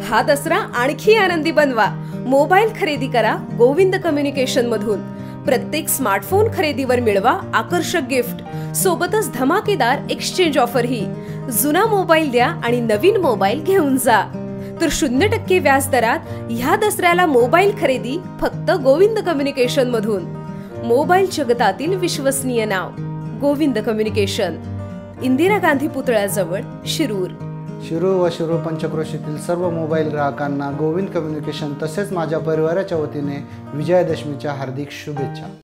हा दसरा आणखी आनंदी बनवा। मोबाईल खरेदी करा गोविंद कम्युनिकेशन मधून। प्रत्येक स्मार्टफोन खरेदीवर मिळवा आकर्षक गिफ्ट, सोबतच धमाकेदार एक्सचेंज ऑफर ही। जुना मोबाईल द्या आणि नवीन मोबाईल घेऊन जा। तर 0% व्याज दरात ह्या दसऱ्याला मोबाईल खरेदी फक्त गोविंद कम्युनिकेशन मधून। मोबाईल जगतातील विश्वसनीय नाव गोविंद कम्युनिकेशन, इंदिरा गांधी पुतळ्याजवळ, शिरूर। शिरूर व शिरूर पंचक्रोशीतील सर्व मोबाईल ग्राहकांना गोविंद कम्युनिकेशन तसेच माझ्या परिवाराच्या वतीने विजयादशमीच्या हार्दिक शुभेच्छा।